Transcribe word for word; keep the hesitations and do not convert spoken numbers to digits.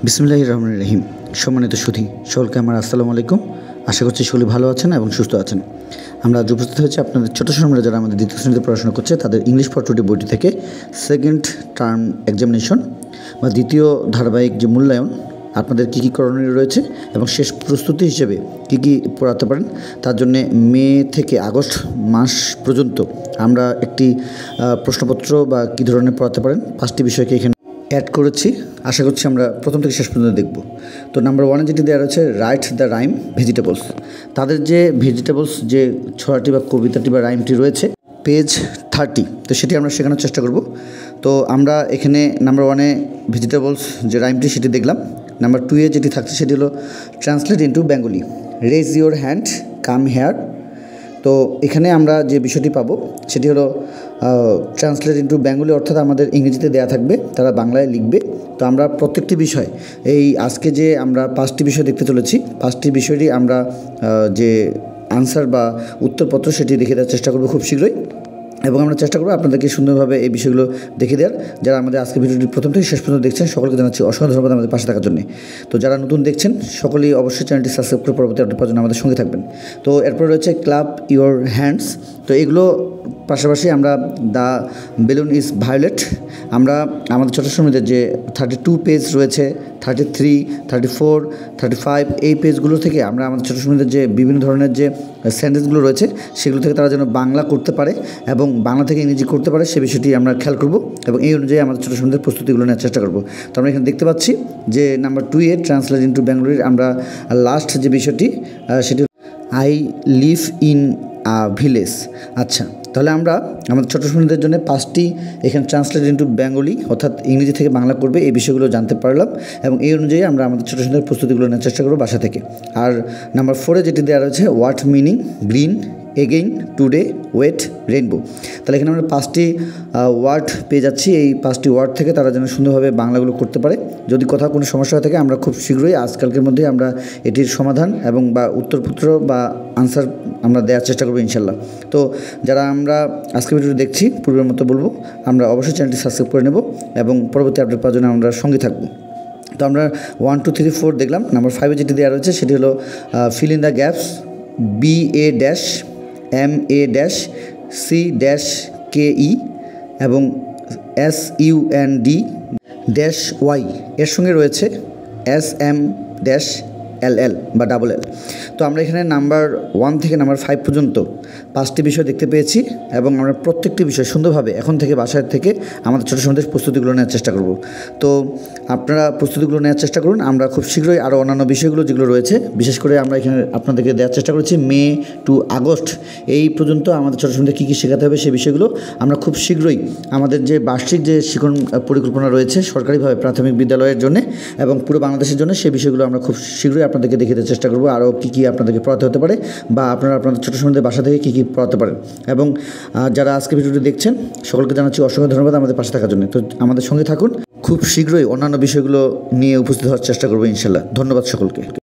বিসমিল্লাহির রহমানির রহিম। সম্মানিত সুধী সকলকে আমার আসসালামু আলাইকুম। আশা করছি সকলে ভালো আছেন এবং সুস্থ আছেন। আমরা আজ উপস্থিত হয়েছি আপনাদের ছোটো সময় যারা আমাদের দ্বিতীয় শ্রেণীতে পড়াশোনা করছে তাদের ইংলিশ ফর টুডে বইটি থেকে সেকেন্ড টার্ম এক্সামিনেশন বা দ্বিতীয় ধারাবাহিক যে মূল্যায়ন আপনাদের কী কী করণীয় রয়েছে এবং শেষ প্রস্তুতি হিসেবে কী কী পড়াতে পারেন তার জন্যে মে থেকে আগস্ট মাস পর্যন্ত আমরা একটি প্রশ্নপত্র বা কী ধরনের পড়াতে পারেন পাঁচটি বিষয়কে এখানে অ্যাড করেছি। আশা করছি আমরা প্রথম থেকে শেষ পর্যন্ত দেখব। তো নাম্বার ওয়ানে যেটি দেওয়া রয়েছে রাইট দ্য রাইম ভেজিটেবলস। তাদের যে ভেজিটেবলস যে ছড়াটি বা কবিতাটি বা রাইমটি রয়েছে পেজ থার্টি, তো সেটি আমরা শেখানোর চেষ্টা করব। তো আমরা এখানে নাম্বার ওয়ানে ভেজিটেবলস যে রাইমটি সেটি দেখলাম। নাম্বার টুয়ে যেটি থাকছে সেটি হলো translate into Bengali, raise your hand come here. তো এখানে আমরা যে বিষয়টি পাবো সেটি হলো ট্রান্সলেট ইন্টু বেঙ্গলি, অর্থাৎ আমাদের ইংরেজিতে দেয়া থাকবে, তারা বাংলায় লিখবে। তো আমরা প্রত্যেকটি বিষয় এই আজকে যে আমরা পাঁচটি বিষয় দেখতে চলেছি, পাঁচটি বিষয়টি আমরা যে আনসার বা উত্তরপত্র সেটি দেখে দেওয়ার চেষ্টা করবো খুব শীঘ্রই, এবং আমরা চেষ্টা করবো আপনাদেরকে সুন্দরভাবে এই বিষয়গুলো দেখে দেওয়ার। যারা আমাদের আজকে ভিডিওটি প্রথম থেকে শেষ পর্যন্ত দেখছেন সকলকে জানাচ্ছি অসংখ্য ধন্যবাদ আমাদের পাশে থাকার জন্য। তো যারা নতুন দেখছেন সকলেই অবশ্যই চ্যানেলটি সাবস্ক্রাইব করে পরবর্তী আপডেট পাওয়ার জন্য আমাদের সঙ্গে থাকবেন। তো এরপর রয়েছে ক্লাব ইউর হ্যান্ডস। তো এগুলো পাশাপাশি আমরা দ্য বেলুন ইজ ভায়োলেট, আমরা আমাদের ছোটো সময়দের যে থার্টি টু পেজ রয়েছে, thirty three thirty four thirty five এই পেজগুলো থেকে আমরা আমাদের ছোটো সময়দের যে বিভিন্ন ধরনের যে সেন্টেন্সগুলো রয়েছে সেগুলো থেকে তারা যেন বাংলা করতে পারে এবং বাংলা থেকে ইংরেজি করতে পারে সে বিষয়টি আমরা খেয়াল করব এবং এই অনুযায়ী আমাদের ছোটো সময়দের প্রস্তুতিগুলো নেওয়ার চেষ্টা করব। তো আমরা এখানে দেখতে পাচ্ছি যে number two a translate into বেঙ্গলির আমরা লাস্ট যে বিষয়টি সেটি I live in a village. আচ্ছা, তাহলে আমরা আমাদের ছোটো সময়দের জন্য পাঁচটি এখানে ট্রান্সলেট ইন্টু বেঙ্গলি অর্থাৎ ইংরেজি থেকে বাংলা করবে এই বিষয়গুলো জানতে পারলাম এবং এই অনুযায়ী আমরা আমাদের ছোটো সময়দের প্রস্তুতিগুলো নেওয়ার চেষ্টা করবো বাসা থেকে। আর নাম্বার ফোরে যেটি দেওয়া রয়েছে what meaning green again today wait rainbow. তাহলে এখানে আমরা পাঁচটি ওয়ার্ড পেয়ে যাচ্ছি, এই পাঁচটি ওয়ার্ড থেকে তারা যেন সুন্দরভাবে বাংলাগুলো করতে পারে। যদি কোথাও কোনো সমস্যা হয়ে থাকে আমরা খুব শীঘ্রই আজকালকের মধ্যে আমরা এটির সমাধান এবং বা উত্তরপত্র বা আনসার আমরা দেওয়ার চেষ্টা করবো ইনশাল্লাহ। তো যারা আমরা আজকে ভিডিওটি দেখছি পূর্বের মতো বলবো আমরা অবশ্যই চ্যানেলটি সাবস্ক্রাইব করে নেব এবং পরবর্তী আপডেট পাওয়ার জন্য আমরা সঙ্গে থাকবো। তো আমরা ওয়ান টু থ্রি ফোর দেখলাম। নাম্বার ফাইভে যেটি দেওয়া রয়েছে সেটি হলো fill in the gaps, B A dash M A dash C dash K E এবং S U N D dash Y, এর সঙ্গে রয়েছে S M dash L L বা ডাবল এল। তো আমরা এখানে নাম্বার ওয়ান থেকে নাম্বার ফাইভ পর্যন্ত পাঁচটি বিষয় দেখতে পেয়েছি এবং আমরা প্রত্যেকটি বিষয় সুন্দরভাবে এখন থেকে বাসায় থেকে আমাদের ছোটো সময়দের প্রস্তুতিগুলো নেওয়ার চেষ্টা করব। তো আপনারা প্রস্তুতিগুলো নেওয়ার চেষ্টা করুন। আমরা খুব শীঘ্রই আরও অন্যান্য বিষয়গুলো যেগুলো রয়েছে বিশেষ করে আমরা এখানে আপনাদেরকে দেওয়ার চেষ্টা করেছি মে টু আগস্ট এই পর্যন্ত আমাদের ছোটো সময়দের কী কী শেখাতে হবে সেই বিষয়গুলো আমরা খুব শীঘ্রই আমাদের যে বার্ষিক যে শিক্ষণ পরিকল্পনা রয়েছে সরকারিভাবে প্রাথমিক বিদ্যালয়ের জন্য এবং পুরো বাংলাদেশের জন্য সেই বিষয়গুলো আমরা খুব শীঘ্রই আপনাদেরকে দেখে দেওয়ার চেষ্টা করবো আরও কী কী আপনাদেরকে পড়াতে হতে পারে বা আপনারা আপনাদের ছোটো সময়দের বাসা থেকে কী কী পড়াতে পারেন। এবং যারা আজকে ভিডিওটি দেখছেন সকলকে জানাচ্ছি অসংখ্য ধন্যবাদ আমাদের পাশে থাকার জন্য। তো আমাদের সঙ্গে থাকুন, খুব শীঘ্রই অন্যান্য বিষয়গুলো নিয়ে উপস্থিত হওয়ার চেষ্টা করবো ইনশাল্লাহ। ধন্যবাদ সকলকে।